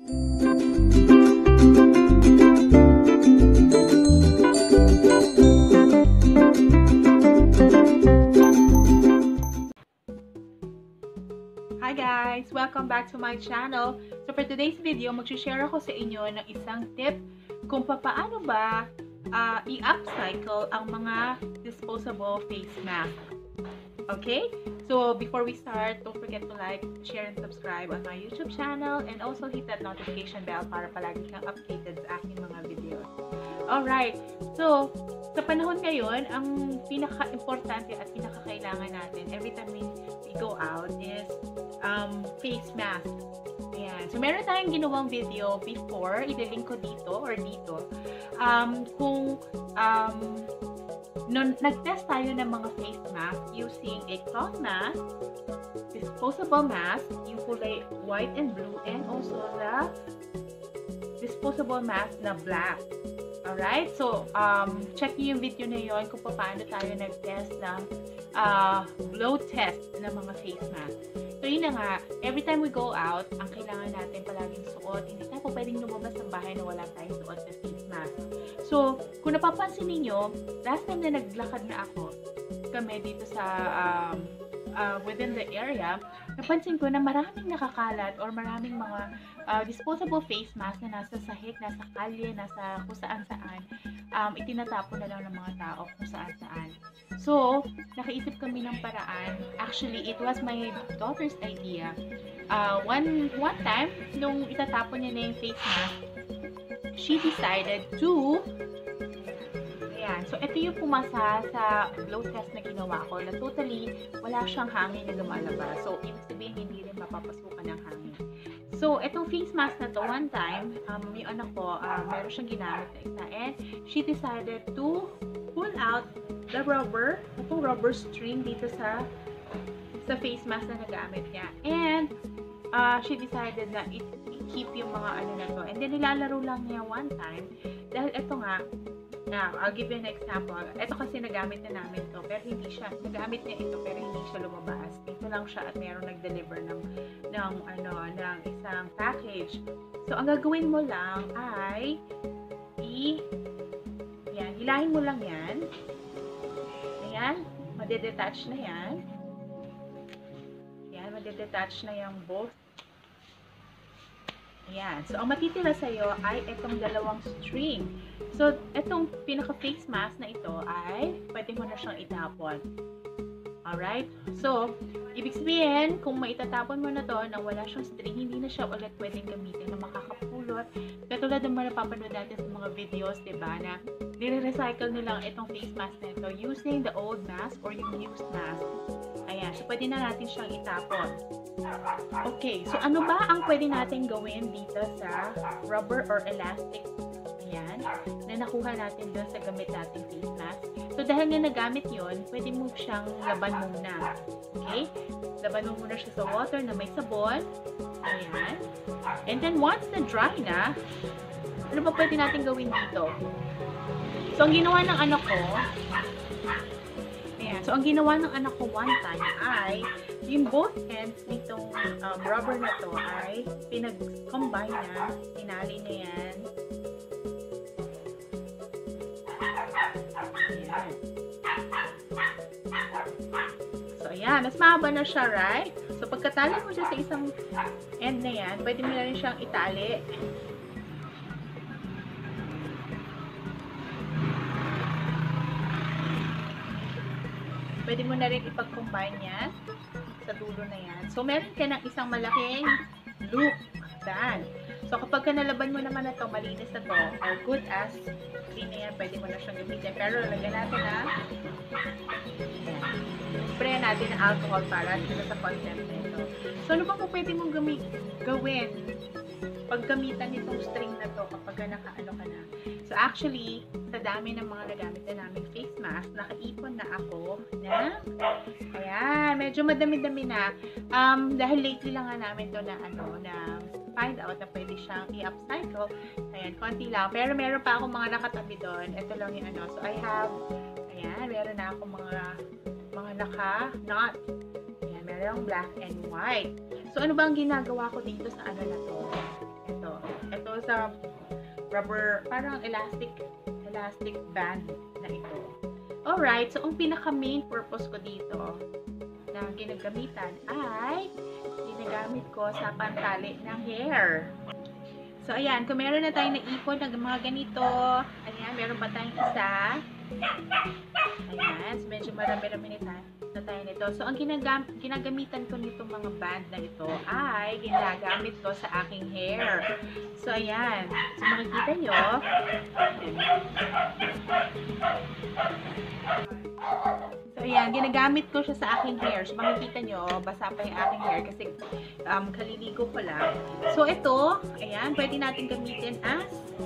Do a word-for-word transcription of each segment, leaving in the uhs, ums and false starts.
Hi guys! Welcome back to my channel. So for today's video, mag-share ako sa inyo ng isang tip kung paano ba uh, i-upcycle ang mga disposable face mask. Okay? So before we start, don't forget to like, share, and subscribe on my YouTube channel, and also hit that notification bell para palagi kang updated sa aking mga videos. Alright, so sa panahon ngayon, ang pinaka-importante at pinaka-kailangan natin every time we, we go out is um, face mask. Ayan. So meron tayong ginawang video before, ililink ko dito or dito, um, kung um, no, nag-test tayo ng mga face mask using a cloth mask, disposable mask, yung kulay white and blue, and also the disposable mask na black. Alright, so um, check niyo yung video na yon kung paano tayo nag-test ng uh, blow test ng mga face mask. So yun na nga, every time we go out, ang kailangan natin palaging suot. Hindi tayo pwedeng lumabas ng bahay na wala tayong suot na face mask. So, kung napapansin niyo, last time na naglakad na ako, kami dito sa um, uh, within the area, napansin ko na maraming nakakalat or maraming mga uh, disposable face mask na nasa sahig, nasa kalye, nasa kung saan-saan. Um, itinatapon na lang ng mga tao kung saan-saan. So, nakaisip kami ng paraan. Actually, it was my daughter's idea. Uh, one, one time, nung itatapon niya na yung face mask, she decided to ayan. So, ito yung pumasa sa blow test na ginawa ko na totally wala siyang hangin na lumalabas. So, ibig sabihin, hindi rin mapapasukan ng hangin. So, itong face mask na to, one time, um, yung anak ko, uh, meron siyang ginamit na isa. And she decided to pull out the rubber, itong rubber string dito sa sa face mask na nagamit niya. And uh, she decided na i-keep yung mga ano na to. And then, nilalaro lang niya one time. Dahil ito nga, now, I'll give you an example. Ito kasi nagamit na namin to, pero hindi siya, nagamit niya ito, pero hindi siya lumabas. Ito lang siya at mayroong nag-deliver ng, ng, ano, ng isang package. So, ang gagawin mo lang ay, i, yan, hilahin mo lang yan. Ayan, madedetach na yan. Ayan, madedetach na yung both. Ayan. So, ang matitira sa'yo ay itong dalawang string. So, itong pinaka-face mask na ito ay pwede mo na siyang itapon. Alright? So, ibig sabihin, kung maitatapon mo na to nang wala siyang string, hindi na siya ulit pwedeng gamitin na makakapulot. Katulad ng mga napapanood natin sa mga videos, diba, na nire-recycle nilang itong face mask na ito using the old mask or yung used mask. Ayan. So, pwede na natin siyang itapon. Okay. So, ano ba ang pwede natin gawin dito sa rubber or elastic, ayan, na nakuha natin doon sa gamit nating face mask? So, dahil na nagamit yon, pwede mo siyang laban muna. Okay? Laban mo muna siya sa water na may sabon. Ayan. And then, once na dry na, ano ba pwede natin gawin dito? So, ang ginawa ng anak ko, ayan. So, ang ginawa ng anak ko one time ay, yung both ends nitong um, rubber na to ay pinag-combine niya, tinali niya yan. Ayan. So, ayan. Mas mahaba na siya, right? So, pagkatali mo siya sa isang end na yan, pwede mo na rin siyang itali. Pwede mo na rin ipag-combine yan sa dulo na yan. So, meron ka ng isang malaking loop. Dan. So, kapag ka nalaban mo naman na ito, malinis na to, or good as clean na yan, pwede mo na siyang gamitin. Pero, lagyan natin na spray natin ng alcohol para sila sa content na ito. So, ano ba kung pwede mong gawin paggamitan nitong string na to kapag nakaano ka na? So, actually, sa dami ng mga nagamit na namin face mask, nakaipon na ako na, ayan, medyo madami-dami na. Um, dahil lately lang nga namin to na, ano, na find out na pwede siyang i-upcycle. Ayan, konti lang. Pero meron pa akong mga nakatabi doon. Ito lang yung ano. So, I have, ayan, meron na akong mga, mga naka-knot. Ayan, meron black and white. So, ano ba ang ginagawa ko dito sa ano na to? Ito. Ito sa rubber, parang elastic, elastic band na ito. Alright, so ang pinaka main purpose ko dito na ginagamitan ay ginagamit ko sa pantali ng hair. So, ayan, kung meron na tayong naipon ng mga ganito, ayan, meron pa tayong isa. Ayan, so medyo marami-rami na tayo nito. So, ang ginagam ginagamitan ko nitong mga band na ito ay ginagamit ko sa aking hair. So, ayan. So, makikita nyo. So, ayan. Ginagamit ko siya sa aking hair. So, makikita nyo, basa pa yung aking hair kasi um, kaliligo ko lang. So, ito, ayan, pwede natin gamitin as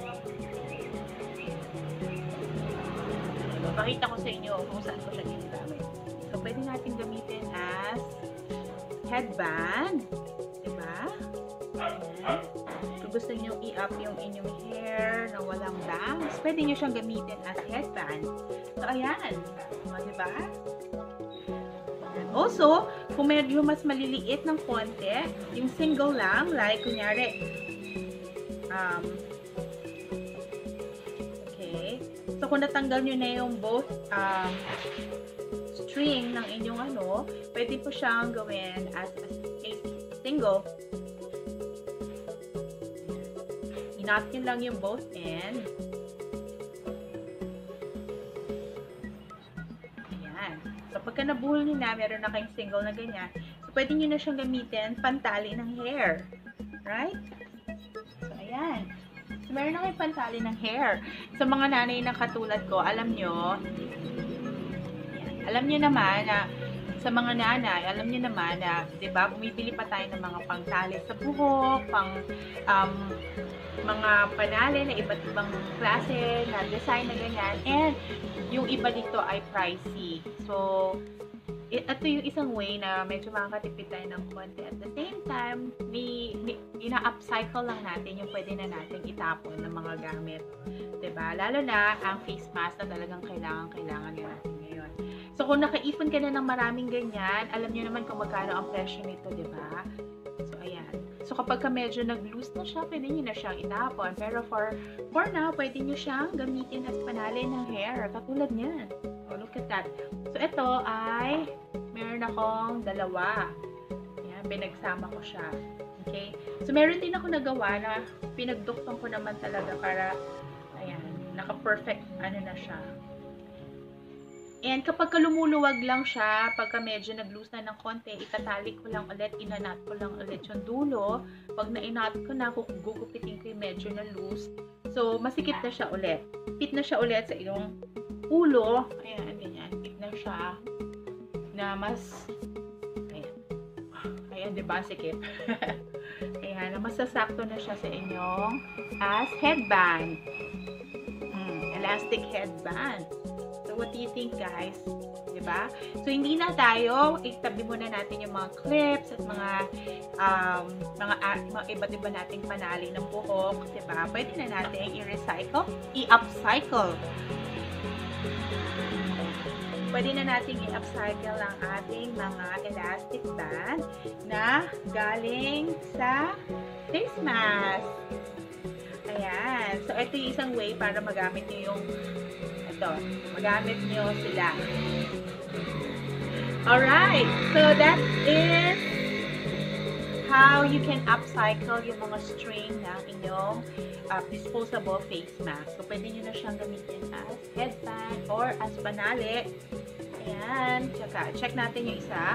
pakita ko sa inyo kung saan ko siya ginagamit. So, pwede natin gamitin as headband. Diba? Ayan. Kung gusto nyo i-up yung inyong hair na walang bangs, pwede nyo siyang gamitin as headband. So, ayan. O, diba? Also, kung medyo mas maliliit ng konti, yung single lang, like, kunyari, um, so, kung natanggal nyo na yung both um, string ng inyong ano, pwede po siyang gawin as a single. Inot nyo lang yung both end. Ayan. So, pagka nabuhol nyo na, meron na kayong single na ganyan. So, pwede nyo na siyang gamitin pantali ng hair. Right? So, ayan. So, meron na kayong pantali ng hair. Sa mga nanay na katulad ko, alam nyo, yan, alam nyo naman na, sa mga nanay, alam nyo naman na, diba, bumibili pa tayo ng mga pangtali sa buhok, pang, um, mga panali na iba't ibang klase, na design na ganyan, and yung iba dito ay pricey. So, ito yung isang way na medyo makakatipid tayo ng konti. At the same time, ni, ni, ina-upcycle lang natin yung pwede na natin itapon ng mga gamit. Diba? Lalo na ang face mask na talagang kailangan-kailangan natin ngayon. So, kung nakaipon ka na ng maraming ganyan, alam nyo naman kung magkano ang presyo nito, diba? So, ayan. So, kapag ka medyo nag-loose na siya, pwede nyo na siyang itapon. Pero for, for now, pwede nyo siyang gamitin as panali ng hair. Katulad niyan. Oh, look at that. So, ito ay meron akong dalawa. Ayan, pinagsama ko siya. Okay? So, meron din ako nagawa na pinagduktong ko naman talaga para, ayan, naka-perfect, ano na siya. And kapag lumuluwag lang siya, pagka medyo nag-loose na ng konti, itatali ko lang ulit, inanat ko lang ulit yung dulo. Pag na-inat ko na, gugupitin ko yung medyo na loose. So, masikip na siya ulit. Fit na siya ulit sa iyong ulo. Ayan, ganyan. Fit na siya. Na mas, ayan. Ayan, diba? Sikip. Ayan, na masasakto na siya sa inyong as headband. Hmm, elastic headband. So, what do you think, guys? Diba? So, hindi na tayo, itabi muna natin yung mga clips at mga um, mga, uh, mga iba't iba nating panali ng buhok. Diba? Pwede na natin i-recycle, i-upcycle. Pwede na natin i-upcycle ang ating mga elastic band na galing sa face mask. Ayan. So, ito yung isang way para magamit nyo yung ito. Magamit nyo sila. Alright. So, that is how you can upcycle yung mga string ng inyong uh, disposable face mask. So, pwede nyo na siyang gamitin as headband or as panali. Ayan. Tsaka, check natin yung isa.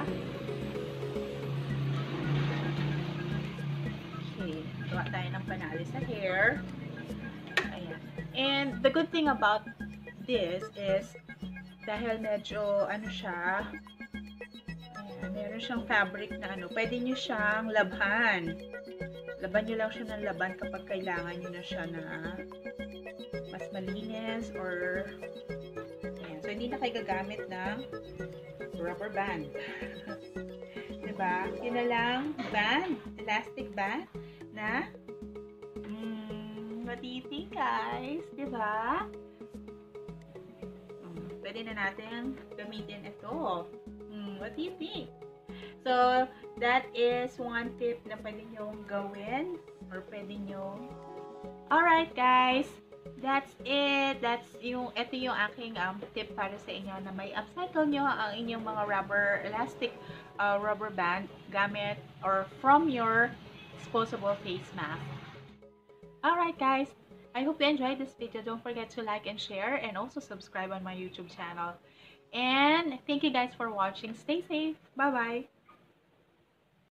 Okay. Gawa tayo ng panali sa hair. Ayan. And the good thing about this is dahil medyo ano siya, ayan, meron siyang fabric na ano, pwede nyo siyang labhan. Laban nyo lang siya ng laban kapag kailangan nyo na siya na mas malinis or ayan. So, hindi na kayo gagamit ng rubber band. Diba? Yun na lang, band, elastic band na mm, what do you think, guys? Diba? Pwede na natin gamitin ito. Hmm, what do you think? So, that is one tip na pwede nyo gawin or pwede nyo. Alright guys, that's it. That's yung, ito yung aking um, tip para sa inyo na may upcycle nyo ang inyong mga rubber, elastic uh, rubber band gamit or from your disposable face mask. Alright guys, I hope you enjoyed this video. Don't forget to like and share and also subscribe on my YouTube channel. And thank you guys for watching. Stay safe. Bye-bye.